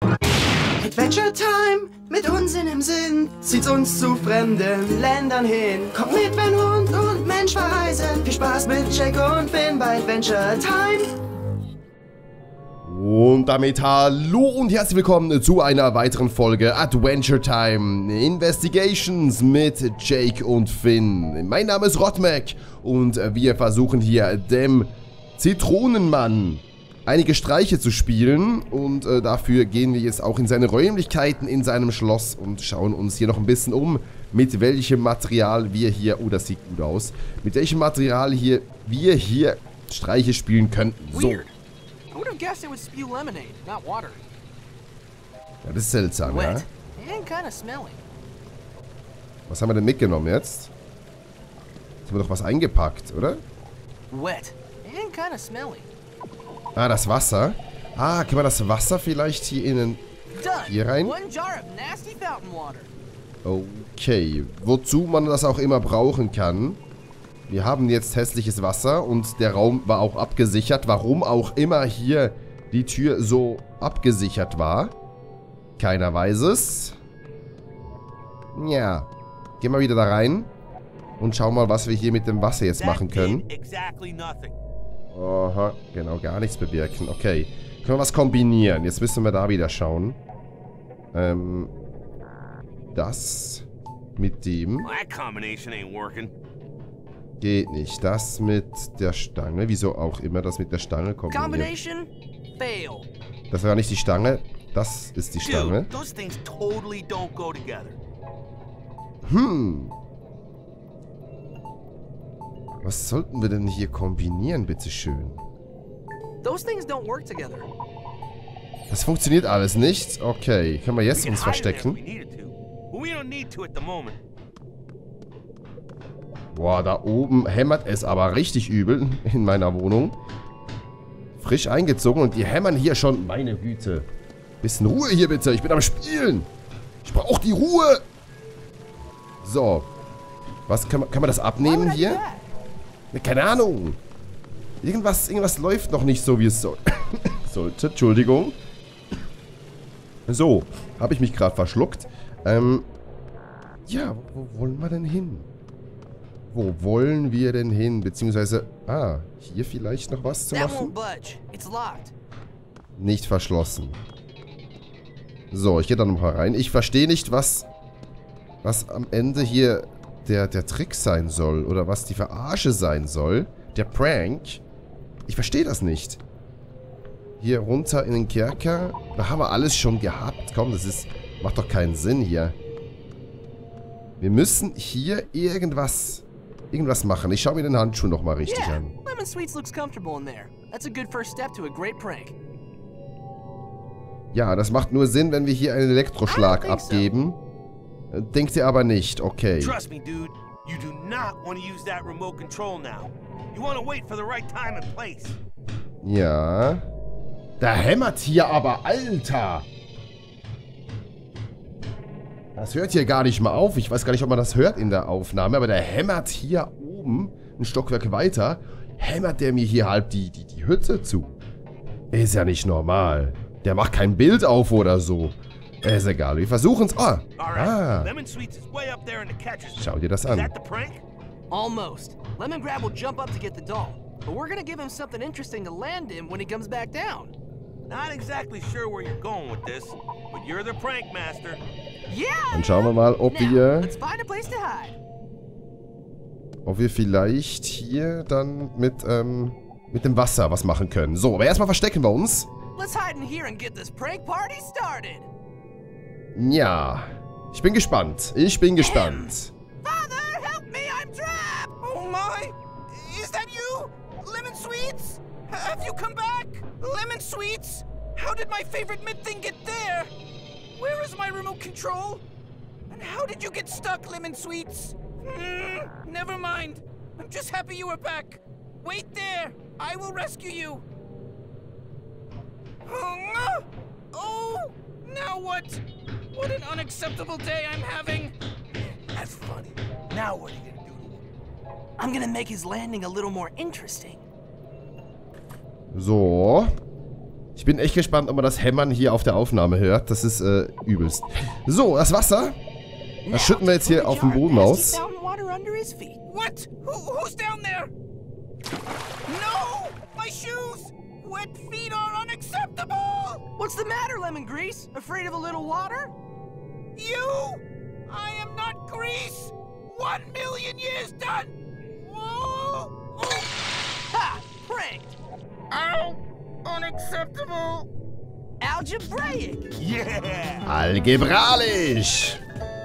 Adventure Time, mit Unsinn im Sinn, zieht uns zu fremden Ländern hin. Kommt mit, wenn Hund und Mensch verreisen. Viel Spaß mit Jake und Finn bei Adventure Time. Und damit hallo und herzlich willkommen zu einer weiteren Folge Adventure Time Investigations mit Jake und Finn. Mein Name ist Rotmac und wir versuchen hier dem Zitronenmann einige Streiche zu spielen. Und dafür gehen wir jetzt auch in seine Räumlichkeiten in seinem Schloss und schauen uns hier noch ein bisschen um, mit welchem Material wir hier, oh das sieht gut aus, mit welchem Material wir hier Streiche spielen könnten. So. Ja, das ist seltsam, ja. Was haben wir denn mitgenommen jetzt? Jetzt haben wir doch was eingepackt, oder? Ah, das Wasser. Ah, können wir das Wasser vielleicht hier rein? Okay, wozu man das auch immer brauchen kann. Wir haben jetzt hässliches Wasser und der Raum war auch abgesichert. Warum auch immer hier die Tür so abgesichert war. Keiner weiß es. Ja, gehen wir wieder da rein und schauen mal, was wir hier mit dem Wasser jetzt machen können. Aha, genau, gar nichts bewirken. Okay, können wir was kombinieren? Jetzt müssen wir da wieder schauen. Das mit dem... Geht nicht. Das mit der Stange. Wieso auch immer das mit der Stange kombiniert. Das war nicht die Stange. Das ist die Stange. Was sollten wir denn hier kombinieren, bitteschön? Das funktioniert alles nicht. Okay, können wir jetzt uns verstecken? Boah, da oben hämmert es aber richtig übel in meiner Wohnung. Frisch eingezogen und die hämmern hier schon. Meine Güte. Bisschen Ruhe hier bitte. Ich bin am Spielen. Ich brauche die Ruhe. So. Was kann man das abnehmen hier? Keine Ahnung. Irgendwas läuft noch nicht so, wie es soll. sollte. Entschuldigung. So. Habe ich mich gerade verschluckt. Ja, wo wollen wir denn hin? Wo wollen wir denn hin? Beziehungsweise, hier vielleicht noch was zu machen? Nicht verschlossen. So, ich gehe da nochmal rein. Ich verstehe nicht, was am Ende hier der Trick sein soll. Oder was die Verarsche sein soll. Der Prank. Ich verstehe das nicht. Hier runter in den Kerker. Da haben wir alles schon gehabt. Komm, macht doch keinen Sinn hier. Wir müssen hier irgendwas machen. Ich schaue mir den Handschuh noch mal richtig an. Ja, das macht nur Sinn, wenn wir hier einen Elektroschlag abgeben. Denkt ihr aber nicht, okay. Ja. Da hämmert hier aber, Alter! Das hört hier gar nicht mal auf. Ich weiß gar nicht, ob man das hört in der Aufnahme, aber der hämmert hier oben, ein Stockwerk weiter, hämmert der mir hier halb die Hütte zu. Ist ja nicht normal. Der macht kein Bild auf oder so. Ist egal, wir versuchen es. Schau dir das an. Almost. Lemon Grab will jump up to get the doll, but we're gonna give him something interesting to land him when he comes back down. Not exactly sure where you're going with this, but you're the prank master. Dann schauen wir mal, ob wir vielleicht hier dann mit dem Wasser was machen können. So, aber erstmal verstecken wir uns. Ja, ich bin gespannt. Father, help me, I'm trapped! Oh my! Is that you? Lemon Sweets? Have you come back? Lemon Sweets? How did my favorite mid thing get there? Where is my remote control? And how did you get stuck, Lemon Sweets? Never mind. I'm just happy you are back. Wait there. I will rescue you. Oh, now what? What an unacceptable day I'm having. That's funny. Now what are you gonna do? I'm gonna make his landing a little more interesting. So. Ich bin echt gespannt, ob man das Hämmern hier auf der Aufnahme hört. Das ist übelst. So, das Wasser. Das schütten wir jetzt hier auf den Boden aus. What? Who's down there? No! My shoes! Wet feet are unacceptable! What's the matter, Lemon Grease? Afraid of a little water? You! I am not Grease! 1 million years done! Whoa! Oh. Ha! Pranked! Ow! Unacceptable! Algebraic! Yeah! Algebralisch.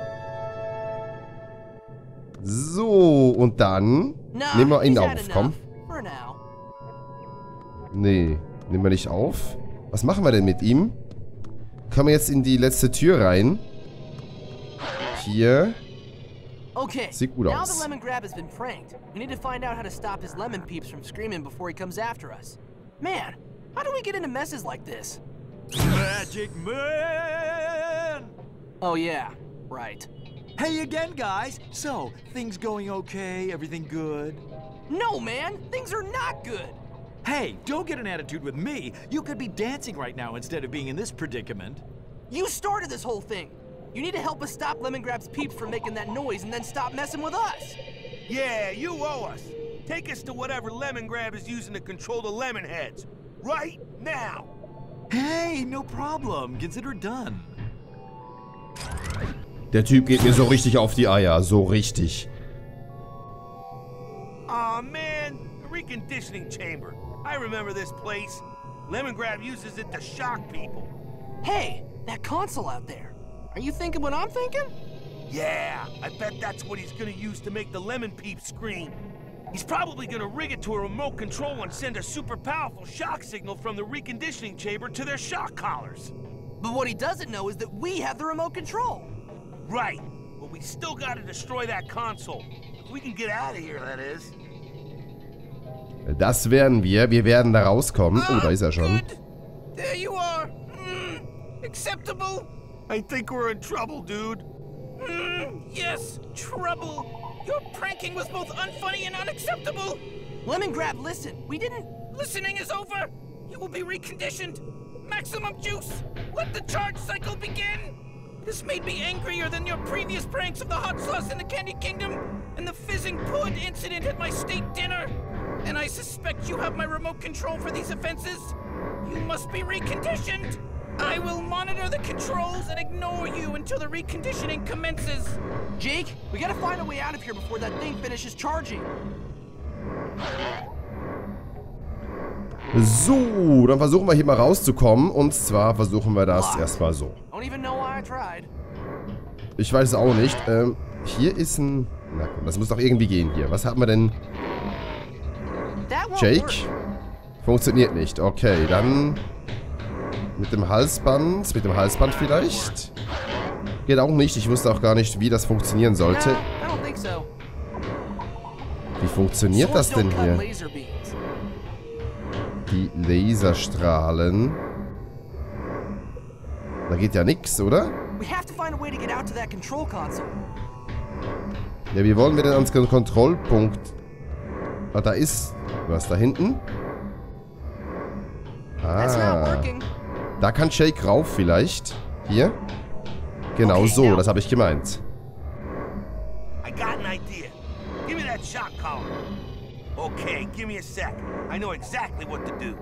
So, und dann nehmen wir ihn auf, komm. For now. Nee, nehmen wir nicht auf. Was machen wir denn mit ihm? Kommen wir jetzt in die letzte Tür rein. Hier. Okay, Sieht gut now aus. that Lemon Grab has been pranked, we need to find out how to stop his lemon peeps from screaming before he comes after us. Man, how do we get into messes like this? Magic Man! Oh yeah, right. Hey again, guys. So, things going okay? Everything good? No, man, things are not good. Hey, don't get an attitude with me. You could be dancing right now instead of being in this predicament. You started this whole thing. You need to help us stop Lemon Grab's peeps from making that noise and then stop messing with us. Yeah, you owe us. Take us to whatever Lemon Grab is using to control the lemon heads. Right now. Hey, no problem. Consider it done. Der Typ geht mir so richtig auf die Eier. So richtig. Aw, man. The reconditioning chamber. I remember this place. Lemon Grab uses it to shock people. Hey, that console out there. Are you thinking what I'm thinking? Yeah, I bet that's what he's gonna use to make the lemon peeps scream. He's probably gonna rig it to a remote control and send a super powerful shock signal from the reconditioning chamber to their shock collars. But what he doesn't know is that we have the remote control. Right, but we still gotta destroy that console. If we can get out of here, that is. Das werden wir. Wir werden da rauskommen. Oh, da ist er schon. Good. There you are. Acceptable. I think we're in trouble, dude. Yes, trouble. Your pranking was both unfunny and unacceptable. Lemon Grab, listen. We didn't... Listening is over. You will be reconditioned. Maximum juice. Let the charge cycle begin. This made me angrier than your previous pranks of the hot sauce in the Candy Kingdom and the fizzing pud incident at my state dinner. And I suspect you have my remote control for these offenses. You must be reconditioned. I will monitor the controls and ignore you until the reconditioning commences. Jake, we gotta find a way out of here before that thing finishes charging. So, dann versuchen wir hier mal rauszukommen. Und zwar versuchen wir das erstmal so. Don't even know why I tried. Ich weiß es auch nicht. Hier ist ein... Na komm, das muss doch irgendwie gehen hier. Was haben wir denn? That won't Jake? work. Funktioniert nicht. Okay, dann... Mit dem Halsband. Mit dem Halsband vielleicht? Geht auch nicht. Ich wusste auch gar nicht, wie das funktionieren sollte. No, I don't think so. Wie funktioniert das Swords denn don't cut hier? laser beams. Die Laserstrahlen. Da geht ja nichts, oder? We have to find a way to get out to that control console. Ja, wie wollen wir denn ans Kontrollpunkt? Ah, da ist was da hinten. That's not Ah, working. da kann Jake rauf vielleicht. Hier. Genau Okay, so, now- das habe ich gemeint. I got an idea. Give me that shock collar. Okay, give me a sec. I know exactly what to do.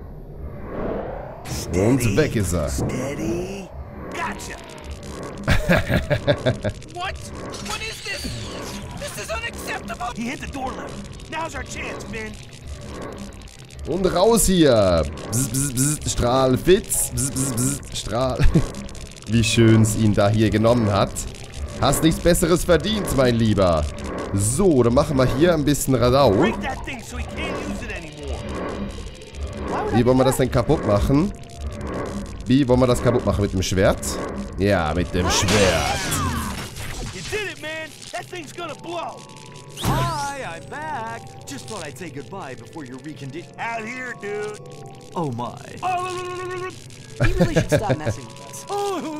Und weg ist er. Steady. Gotcha. What? What is this? This is unacceptable. He hit the door lever. Now's our chance, Finn. Und raus hier. Bzz, bzz, bzz, Strahl, Fitz. Bzz, bzz, bzz, Strahl. Wie schön es ihn da hier genommen hat. Hast nichts Besseres verdient, mein Lieber. So, dann machen wir hier ein bisschen Radau. Break that thing so he can't use it anymore. Why would I Wie wollen wir do das denn kaputt machen? Wie wollen wir das kaputt machen? Mit dem Schwert? Ja, mit dem Schwert. You did it, man. That thing's gonna blow. Hi, I'm back. Just thought I'd say goodbye before your Out here, dude. Oh my. He really should stop messing with us.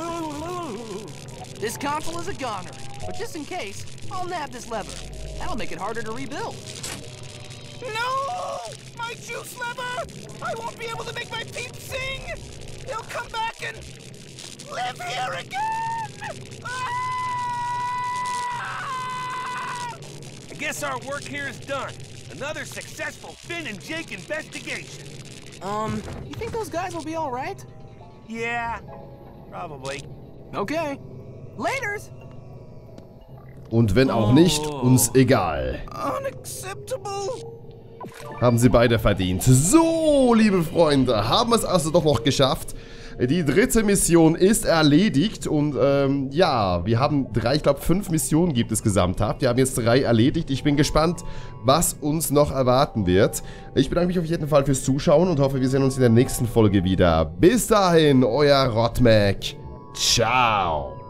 This console is a goner, but just in case, I'll nab this lever. That'll make it harder to rebuild. No! My juice lever! I won't be able to make my peeps sing! They'll come back and live here again! Ah! I guess our work here is done. Another successful Finn and Jake investigation. You think those guys will be all right? Yeah, probably. Okay. Laters! Und wenn auch nicht, uns egal. Unacceptable! Haben sie beide verdient. So, liebe Freunde, haben wir es also doch noch geschafft. Die dritte Mission ist erledigt und ja, wir haben 5 Missionen gibt es gesamthaft. Wir haben jetzt 3 erledigt. Ich bin gespannt, was uns noch erwarten wird. Ich bedanke mich auf jeden Fall fürs Zuschauen und hoffe, wir sehen uns in der nächsten Folge wieder. Bis dahin, euer Rotmec. Ciao.